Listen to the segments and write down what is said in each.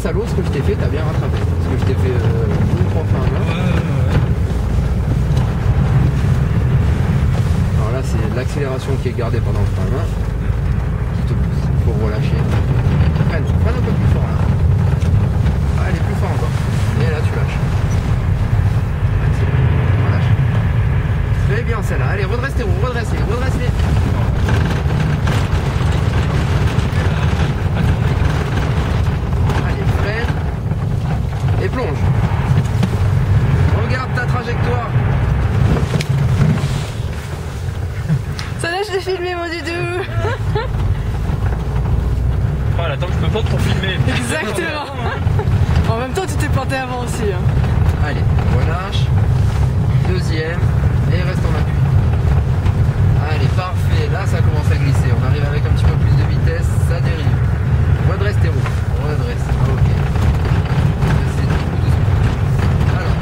grâce à l'eau, ce que je t'ai fait, t'as bien rattrapé. Parce que je t'ai fait 2 ou 3 freins à main. Alors là, c'est l'accélération qui est gardée pendant le frein à main qui te pousse. Il faut relâcher. Freine un peu plus fort là. Ah, elle est plus fort encore. Et là, tu lâches. Relâche. Très bien celle-là. Allez, redresse tes roues, redresse-les. Allez, freine. Et plonge. Regarde ta trajectoire. Ça là, je l'ai filmé moi du tout. Oh, elle attend que je peux pas trop filmer. Exactement. En même temps, tu t'es planté avant aussi. Hein. Allez, relâche. Deuxième. Et reste en appui. Allez, parfait. Là, ça commence à glisser. On arrive avec un petit peu plus de vitesse. Ça dérive. Redresse tes roues. Redresse. Ok. C'est tout doucement. Alors,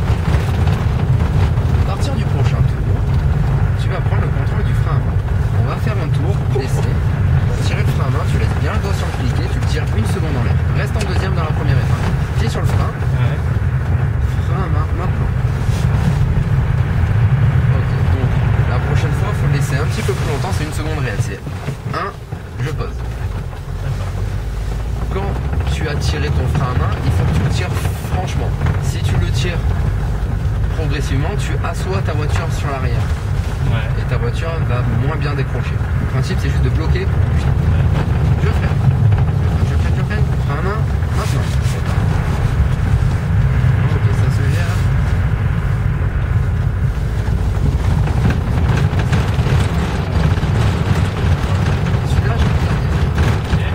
à partir du prochain tour, tu vas prendre le contrôle du frein à main. On va faire un tour, laisser. Tirer le frein à main, tu laisses bien le doigt sur le cliquet, tu le tires 1 seconde en l'air. Reste en deuxième dans la première étape. Pied sur le frein. Ouais. Frein à main maintenant. Ok, donc la prochaine fois, il faut le laisser un petit peu plus longtemps, c'est 1 seconde réelle. C'est 1, je pose. Quand tu as tiré ton frein à main, il faut que tu le tires franchement. Si tu le tires progressivement, tu assois ta voiture sur l'arrière. Ouais. Et ta voiture va moins bien décrocher. Le principe, c'est juste de bloquer pour bouger. Je freine. Je freine. Frein à main. Maintenant. Ok, ça se gère. Celui-là, je vais le faire.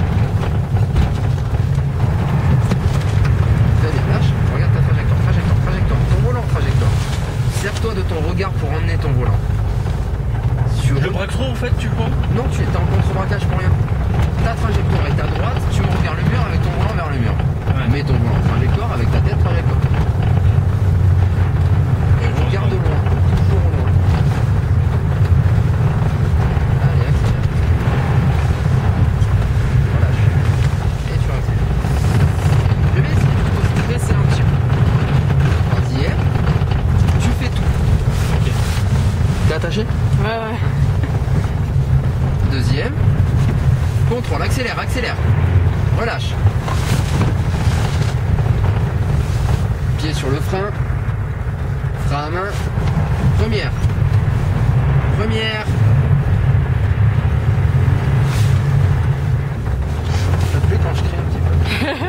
Très bien, lâche. Regarde ta trajectoire. Ton volant, trajectoire. Sers-toi de ton regard pour emmener ton volant. Je braque trop en fait, tu crois? Non, tu es en contre-braquage pour rien. Ta trajectoire est à droite, tu montes vers le mur avec ton volant vers le mur. Ouais. Mets ton volant trajectoire avec ta tête trajectoire. Et regarde loin, toujours loin. Allez, accélère. Relâche. Et tu accélères. Je vais essayer de te stresser un petit peu. Troisième, tu fais tout. Ok. T'es attaché? Ouais. Deuxième. Contrôle, accélère. Relâche. Pied sur le frein. Frein à main. Première. Ça te plaît quand je crie un petit peu?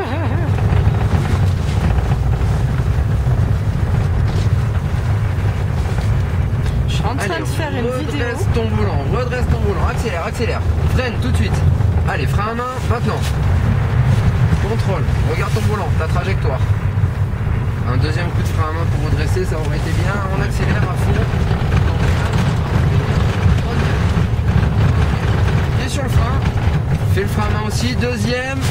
Je suis en train de faire une vidéo. Redresse ton volant, accélère. Freine tout de suite. Allez, frein à main, maintenant. Contrôle, regarde ton volant, ta trajectoire. Un deuxième coup de frein à main pour redresser, ça aurait été bien. On accélère à fond. Pied sur le frein. Fais le frein à main aussi, deuxième.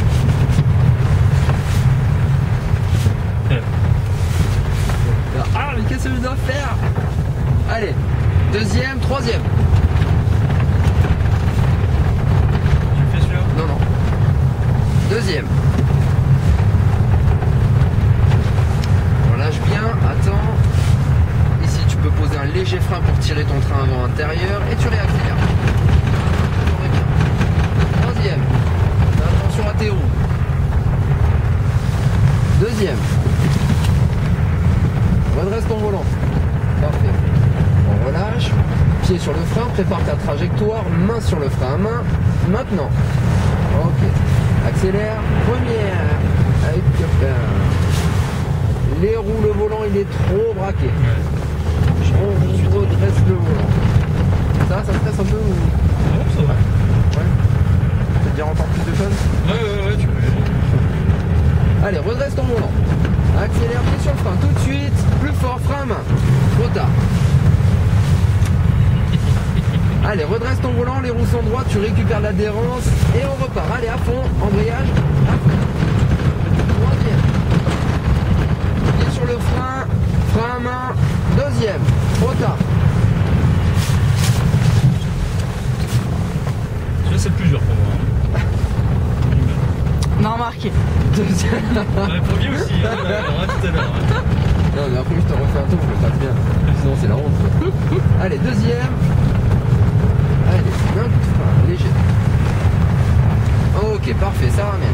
Ah, mais qu'est-ce que je dois faire? Allez, deuxième, troisième. Tu fais celui-là? Non. Deuxième. Relâche bien, attends. Ici, tu peux poser un léger frein pour tirer ton train avant intérieur et tu réaccélères. Troisième. Fais attention à tes roues. Deuxième. Redresse ton volant. Parfait. On relâche. Pied sur le frein, prépare ta trajectoire, main sur le frein à main. Maintenant. Ok. Accélère. Première. Avec les roues, le volant il est trop braqué. On redresse le volant. Ça stresse un peu ou... Non, ça va. Ouais. Ça te dire encore plus de choses? Ouais, tu peux. Allez, redresse ton volant. Accélère, pied sur le frein tout de suite. Plus fort, frein à main. Trop tard. Allez, redresse ton volant, les roues sont droites, tu récupères l'adhérence et on repart. Allez, à fond, embrayage, à fond. Troisième. Pied sur le frein, frein à main, deuxième. Trop tard. Celui-là, c'est le plus dur pour moi. Non, remarqué. Deuxième. On a pour lui aussi, hein, on a tout à l'heure. Hein. Non mais après je te refais un tour, je le fasse bien. Sinon c'est la honte. Allez, deuxième. Allez, un coup de frein, léger. Ok, parfait, ça ramène.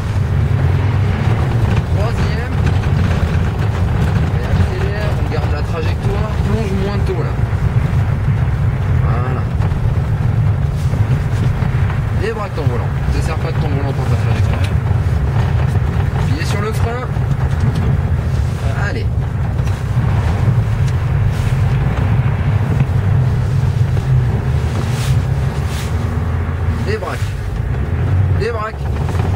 Troisième. Et accélère, on garde la trajectoire, plonge moins tôt là. Voilà. Débraque ton volant. Ne te sers pas de ton volant pour ta trajectoire. Appuyez sur le frein. Allez. Débraque. Débraque.